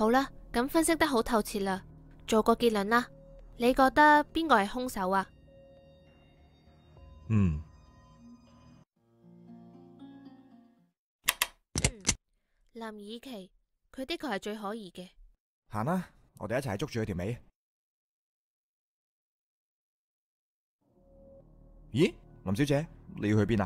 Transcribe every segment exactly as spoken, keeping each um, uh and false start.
好啦，咁分析得好透徹啦，做個結論啦。你覺得邊個係兇手啊？ 嗯。 嗯，林以琪，佢的確係最可疑嘅。 行啦，我哋一齊捉住佢條尾。咦，林小姐，你要去邊啊？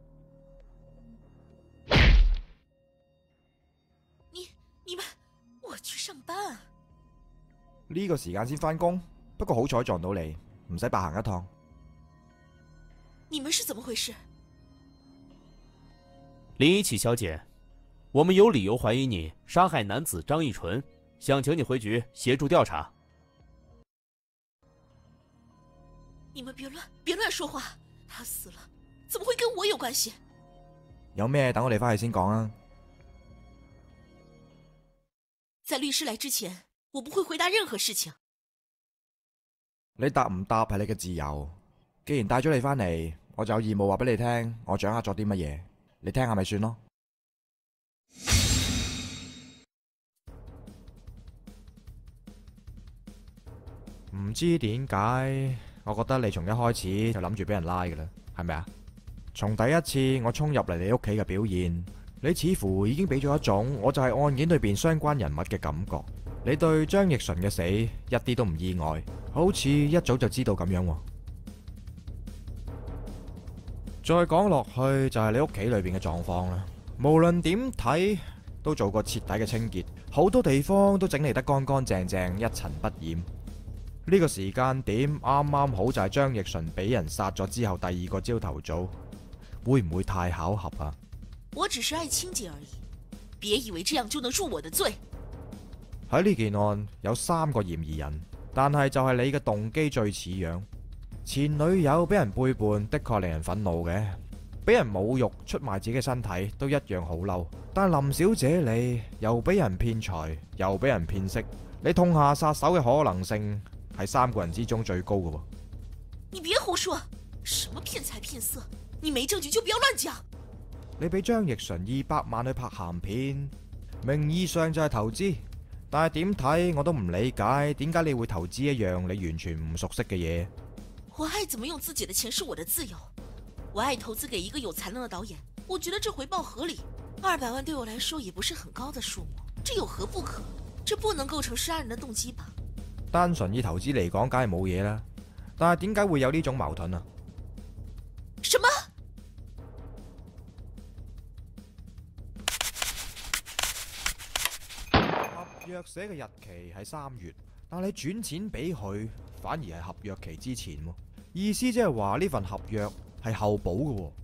你你們，我去上班啊！ 呢個時間先返工，不過好彩撞到你，唔使白行一趟。 你們是怎麼回事？ 林一起小姐，我們有理由懷疑你殺害男子張義純，想請你回局協助調查。 你們別亂，別亂說話。他死了，怎麼會跟我有關係？ 有咩等我哋返去先講啊。 在律師來之前，我不會回答任何事情。 你答唔答係你嘅自由。既然帶咗你返嚟，我就有義務話俾你聽，我掌握咗啲乜嘢，你聽下咪算咯。唔知點解，我覺得你從一開始就諗住俾人拉嘅啦，係咪啊？從第一次我衝入嚟你屋企嘅表現，你似乎已經俾咗一種我就係案件裏邊相關人物嘅感覺。你對張奕純嘅死一啲都唔意外，好似一早就知道咁樣喎。再講落去就係你屋企裏邊嘅狀況啦。無論點睇都做過徹底嘅清潔，好多地方都整理得乾乾淨淨，一塵不染。呢個時間點啱啱好就係張奕純俾人殺咗之後第二個朝頭早，會唔會太巧合啊？ 我只是愛清潔而已，別以為這樣就能入我的罪。 喺呢件案有三個嫌疑人，但係就係你嘅動機最似樣。前女友俾人背叛的確令人憤怒嘅，俾人侮辱出賣自己嘅身體都一樣好嬲。但係林小姐你又俾人騙財又俾人騙色，你痛下殺手嘅可能性係三個人之中最高嘅喎。 你別胡說，什麼騙財騙色？你沒證據就不要亂講。 你俾張奕純二百萬去拍鹹片，名義上就係投資，但係點睇我都唔理解，點解你會投資一樣你完全唔熟悉嘅嘢？ 我愛怎麼用自己的錢是我的自由，我愛投資給一個有才能的導演，我覺得這回報合理。二百萬對我來說也不是很高的數目，這有何不可？這不能構成殺人的動機吧？ 單純以投資嚟講，梗係冇嘢啦。但係點解會有呢種矛盾啊？ 什麼？ 合約寫嘅日期係三月，但你轉錢俾佢，反而係合約期之前喎。意思即係話呢份合約係後補嘅喎。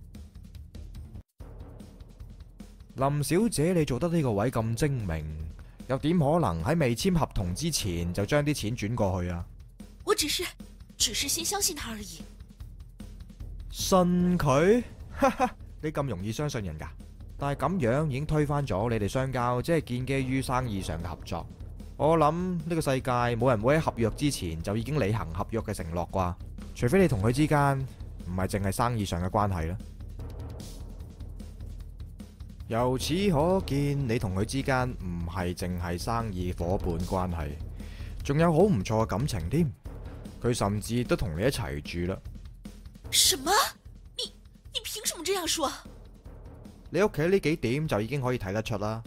林小姐，你做得呢個位咁精明，又點可能喺未簽合同之前就將啲錢轉過去啊？ 我只是，只是先相信他而已。 信佢？哈哈，你咁容易相信人㗎？但係咁樣已經推翻咗你哋相交，即係建基於生意上嘅合作。我諗呢個世界冇人會喺合約之前就已經履行合約嘅承諾啩，除非你同佢之間唔係淨係生意上嘅關係啦。由此可見，你同佢之間唔係淨係生意夥伴關係，仲有好唔錯嘅感情添。佢甚至都同你一齊住啦。 什麼？你你憑什麼這樣說？ 你屋企呢幾點就已經可以睇得出啦。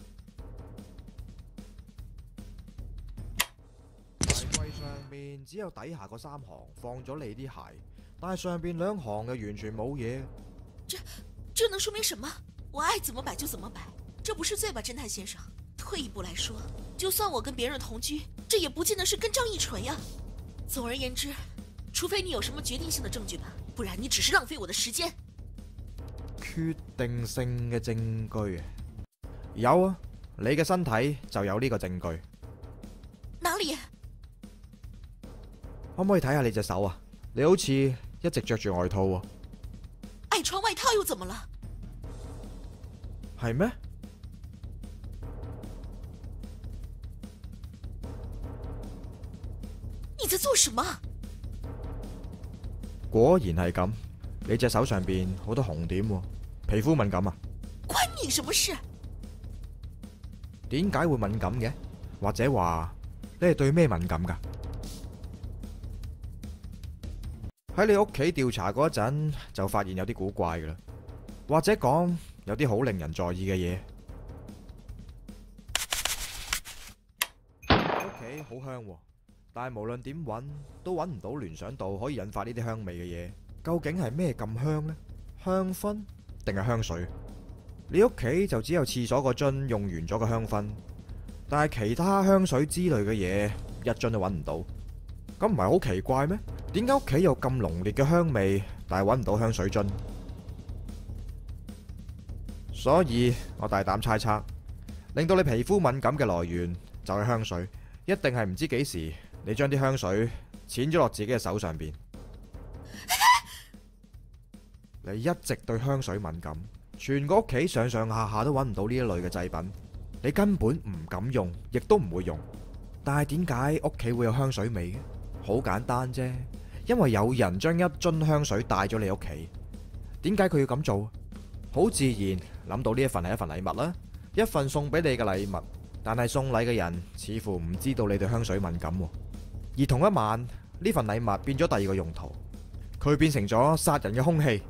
鞋櫃上面只有底下嗰三行放咗你啲鞋，但係上邊兩行又完全冇嘢。 這這能說明什麼？我愛怎麼擺就怎麼擺，這不是罪吧，偵探先生？退一步來說，就算我跟別人同居，這也不見得是跟張義純呀。總而言之，除非你有什麼決定性的證據吧，不然你只是浪費我的時間。 決定性嘅證據有啊，你嘅身體就有呢個證據。 哪裏？ 可唔可以睇下你隻手啊？你好似一直着住外套喎。 愛穿外套又怎麼了？ 係咩？ 你在做什麼？ 果然係咁，你隻手上邊好多紅點喎，皮膚敏感啊？ 關你什麼事？ 點解會敏感嘅？ 或者話你係對咩敏感㗎？喺你屋企調查嗰陣就發現有啲古怪㗎啦，或者講有啲好令人在意嘅嘢。屋企好香喎，但係無論點揾都揾唔到聯想到可以引發呢啲香味嘅嘢。究竟係咩咁香呢？香薰定係香水？你屋企就只有廁所個樽用完咗個香薰，但係其他香水之類嘅嘢一樽都揾唔到。咁唔係好奇怪咩？點解屋企有咁濃烈嘅香味，但係揾唔到香水樽？所以我大膽猜測，令到你皮膚敏感嘅來源就係香水，一定係唔知幾時你將啲香水濺咗落自己嘅手上邊。你一直對香水敏感，全個屋企上上下下都揾唔到呢一類嘅製品，你根本唔敢用，亦都唔會用。但係點解屋企會有香水味嘅？好簡單啫，因為有人將一樽香水帶咗你屋企。點解佢要咁做？好自然諗到呢一份係一份禮物啦，一份送俾你嘅禮物。但係送禮嘅人似乎唔知道你對香水敏感喎。而同一晚，呢份禮物變咗第二個用途，佢變成咗殺人嘅兇器。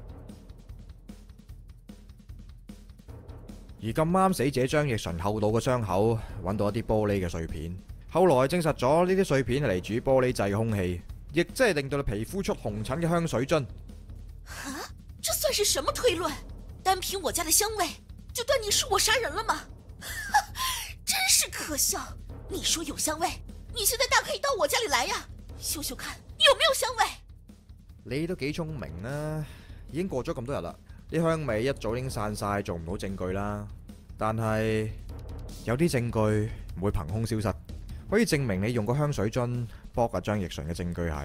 而咁啱死者張奕純後腦嘅傷口揾到一啲玻璃嘅碎片，後來證實咗呢啲碎片係嚟煮玻璃製嘅兇器，亦即係令到你皮膚出紅疹嘅香水樽。 啊，這算是什麼推論？單憑我家的香味就斷定是我殺人了嗎？真是可笑！你說有香味，你現在大可以到我家裏來呀，嗅嗅看有沒有香味。 你都幾聰明啊，已經過咗咁多日啦。啲香味一早已經散晒，做唔到證據啦。但係有啲證據唔會憑空消失，可以證明你用個香水樽剝阿張奕純嘅證據係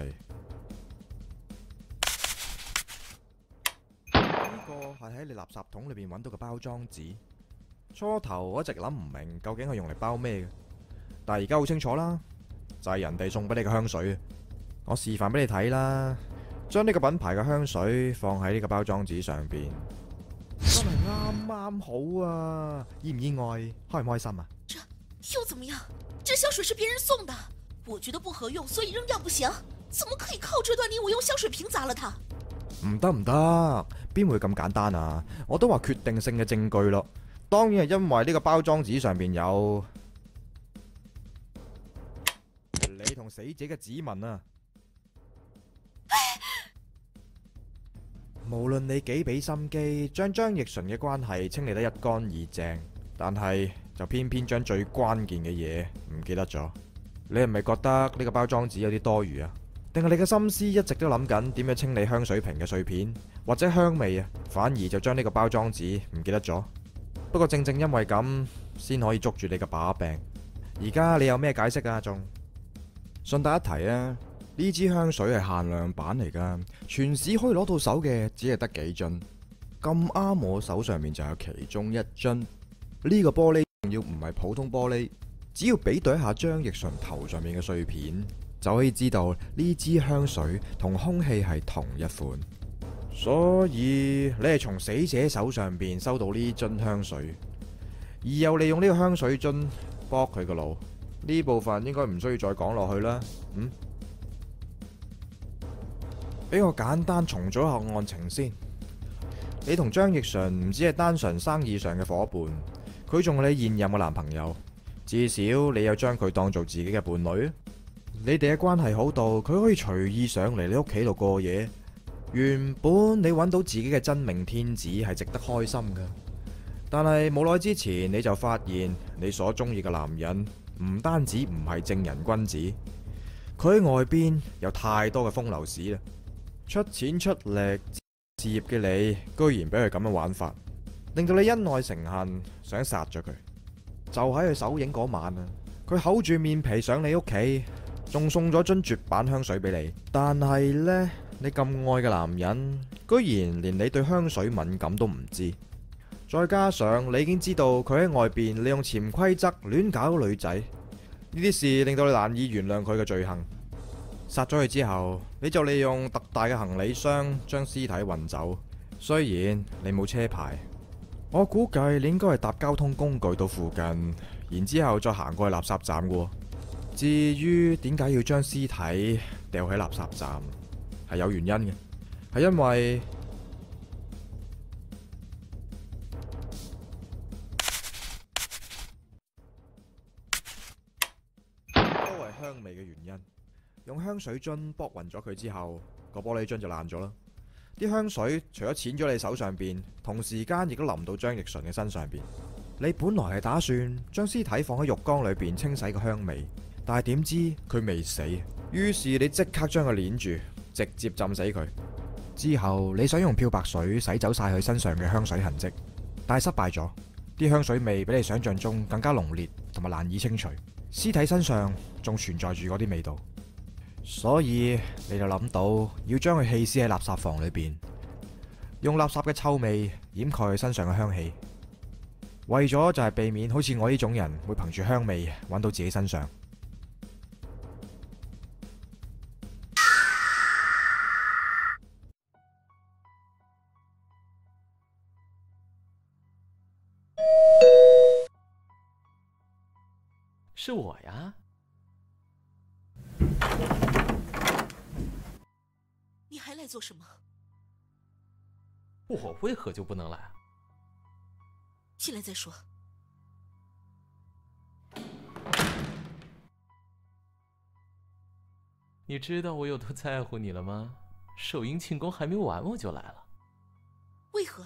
呢個係喺你垃圾桶裏邊揾到嘅包裝紙。初頭我一直諗唔明究竟係用嚟包咩嘅，但係而家好清楚啦，就係人哋送俾你嘅香水。我示範俾你睇啦。將呢個品牌嘅香水放喺呢個包裝紙上邊，真係啱啱好啊！意唔意外？開唔開心啊？ 這又怎麼樣？這香水是別人送的，我覺得不合用，所以扔掉不行。怎麼可以靠這斷定我用香水瓶砸了它？ 唔得唔得，邊會咁簡單啊？我都話決定性嘅證據咯，當然係因為呢個包裝紙上邊有你同死者嘅指紋啊！無論你幾俾心機，將張奕純嘅關係清理得一乾二淨，但係就偏偏將最關鍵嘅嘢唔記得咗。你係咪覺得呢個包裝紙有啲多餘啊？定係你嘅心思一直都諗緊點樣清理香水瓶嘅碎片或者香味啊？反而就將呢個包裝紙唔記得咗。不過正正因為咁，先可以捉住你嘅把柄。而家你有咩解釋啊？仲順帶一提啊！呢支香水係限量版嚟噶，全市可以攞到手嘅只係得幾樽，咁啱我手上面就有其中一樽。呢個玻璃仲要唔係普通玻璃，只要比對一下張奕純頭上面嘅碎片，就可以知道呢支香水同兇器係同一款。所以你係從死者手上邊收到呢樽香水，而又利用呢個香水樽剝佢個腦，呢部分應該唔需要再講落去啦。嗯？俾我簡單重組下案情先。你同張奕純唔只係單純生意上嘅伙伴，佢仲係你現任嘅男朋友，至少你有將佢當做自己嘅伴侶。你哋嘅關係好到佢可以隨意上嚟你屋企度過夜。原本你揾到自己嘅真命天子係值得開心㗎，但係冇耐之前你就發現你所中意嘅男人唔單止唔係正人君子，佢喺外邊有太多嘅風流史啦。出錢出力事業嘅你，居然俾佢咁樣玩法，令到你恩愛成恨，想殺咗佢。就喺佢首映嗰晚啊，佢厚住面皮上你屋企，仲送咗樽絕版香水俾你。但係呢，你咁愛嘅男人，居然連你對香水敏感都唔知。再加上你已經知道佢喺外邊利用潛規則亂搞女仔，呢啲事令到你難以原諒佢嘅罪行。殺咗佢之後，你就利用特大嘅行李箱將屍體運走。雖然你冇車牌，我估計你應該係搭交通工具到附近， 然之後再行過去垃圾站嘅喎。至於點解要將屍體掉喺垃圾站，係有原因嘅，係因為都係香味嘅原因。用香水樽剝勻咗佢之後，個玻璃樽就爛咗啦。啲香水除咗濺咗你手上邊，同時間亦都淋到張奕純嘅身上邊。你本來係打算將屍體放喺浴缸裏邊清洗個香味，但係點知佢未死，於是你即刻將佢鏈住，直接浸死佢。之後你想用漂白水洗走晒佢身上嘅香水痕跡，但係失敗咗。啲香水味比你想象中更加濃烈同埋難以清除，屍體身上仲存在住嗰啲味道。所以你就諗到要將佢棄屍喺垃圾房裏邊，用垃圾嘅臭味掩蓋佢身上嘅香氣，為咗就係避免好似我呢種人會憑住香味揾到自己身上。 是我呀。 你还来做什么？ 我为何就不能来？ 进来再说。 你知道我有多在乎你了吗？首映庆功还没完我就来了。 为何？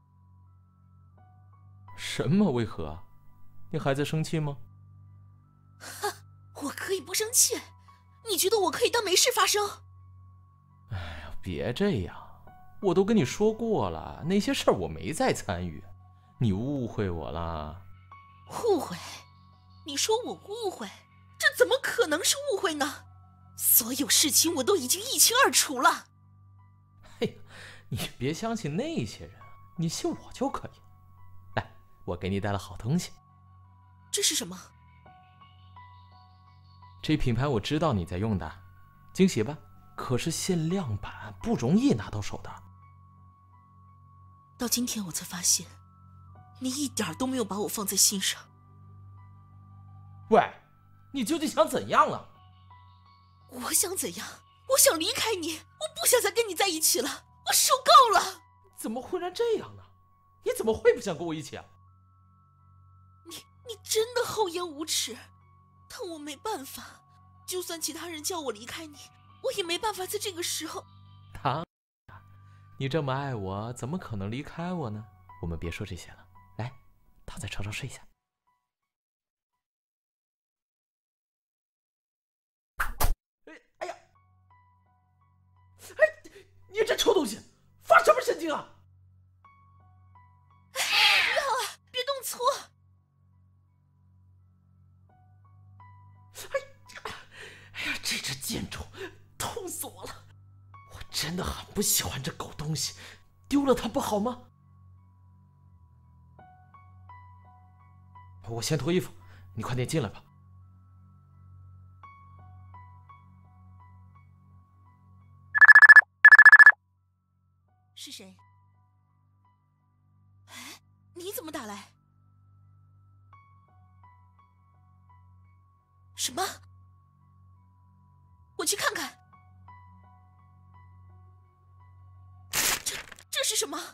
什么为何？你还在生气吗？ 哈，我可以不生气？你觉得我可以当没事发生？ 哎呀，别这样，我都跟你说过了，那些事儿我没在参与，你误会我了。 误会？你说我误会？这怎么可能是误会呢？所有事情我都已经一清二楚了。 嘿呀，你别相信那些人，你信我就可以。来，我给你带了好东西。 这是什么？ 这品牌我知道你在用的，惊喜吧？可是限量版，不容易拿到手的。 到今天我才发现，你一点都没有把我放在心上。 喂，你究竟想怎样啊？ 我想怎样？我想离开你，我不想再跟你在一起了，我受够了。 怎么会然这样呢？你怎么会不想跟我一起啊？ 你你真的厚颜无耻，但我没办法。就算其他人叫我离开你，我也没办法在这个时候。 当然，你这么爱我，怎么可能离开我呢？我们别说这些了，来，躺在床上睡下。哎哎呀！哎，你这臭东西，发什么神经啊！ 不要啊！别动粗！ 哎呀，这只贱种，痛死我了！我真的很不喜欢这狗东西，丢了它不好吗？我先脱衣服，你快点进来吧。 是谁？哎，你怎么打来？什么？我去看看。这这是什么？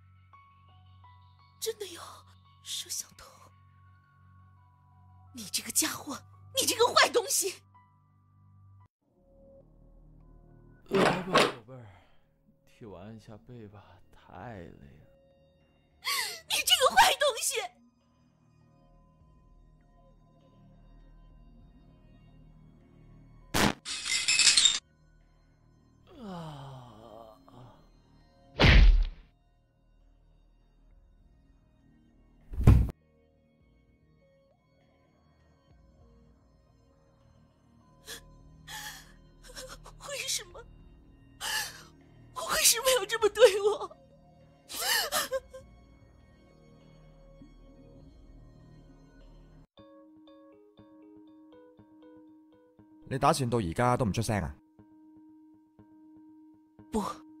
真的有摄像头？你这个家伙，你这个坏东西！ 来吧，宝贝儿，替我按下背吧，太累了。 你这个坏东西！为什么？为什么要这么对我？ 你打算到而家都唔出聲啊？ 不，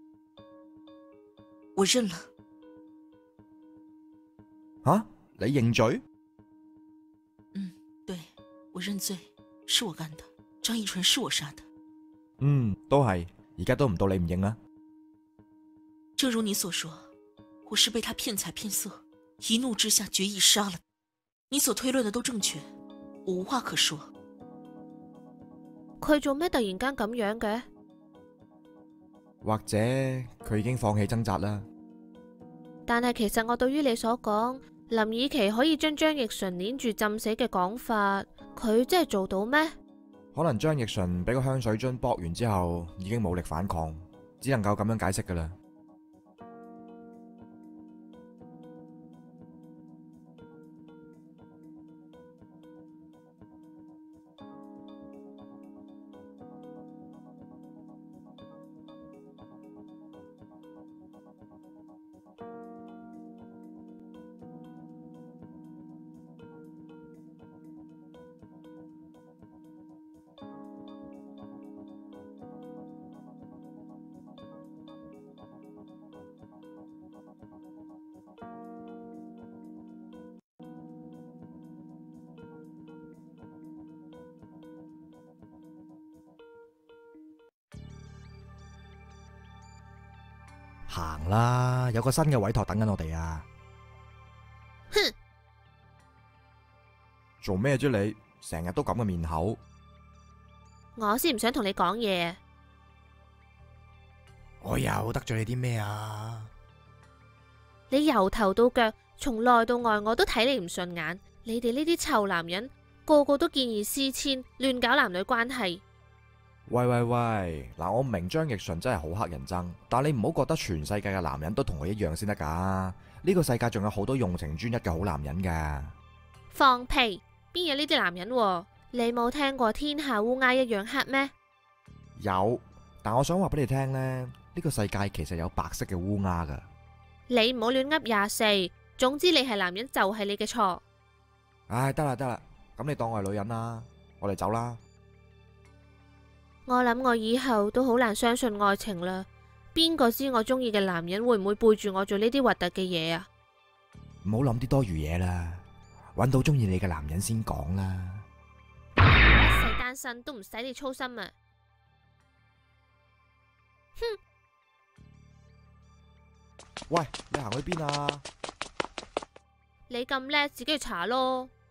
我認了。 吓、啊？你認罪？ 嗯。 罪，是我干的，張逸純是我殺的。 嗯，都係，而家都唔到你唔認啦。 正如你所說，我是被他騙財騙色，一怒之下決意殺了。你所推論的都正確，我無話可說。 佢做咩突然間咁樣嘅？ 或者佢已經放棄掙扎啦。 但係其實我對於你所講林以琪可以將張逸純捏住浸死嘅講法，佢真係做到咩？ 可能張逸純俾個香水樽剝完之後已經冇力反抗，只能夠咁樣解釋噶啦。行啦，有個新嘅委託等緊我哋啊！ 哼， 做咩啫你？成日都咁嘅面口。 我先唔想同你講嘢。 我又得罪你啲咩啊？ 你由頭到腳，從內到外，我都睇你唔順眼。你哋呢啲臭男人，個個都見異思遷，亂搞男女關係。 喂喂喂，嗱，我唔明張逸純真係好乞人憎，但你唔好覺得全世界嘅男人都同佢一樣先得噶。呢個世界仲有好多用情專一嘅好男人噶。 放屁！邊有呢啲男人喎？你冇聽過天下烏鴉一樣黑咩？ 有，但我想話俾你聽呢，呢個世界其實有白色嘅烏鴉噶。 你唔好亂噏廿四。總之你係男人就係你嘅錯。 唉，得啦得啦，咁你當我係女人啦，我哋走啦。 我諗我以後都好難相信愛情啦。邊個知我中意嘅男人會唔會背住我做呢啲核突嘅嘢啊？ 唔好諗啲多餘嘢啦，搵到中意你嘅男人先講啦。 一世單身都唔使你操心啊！哼！ 喂，你行去邊啊？ 你咁叻，自己去查咯。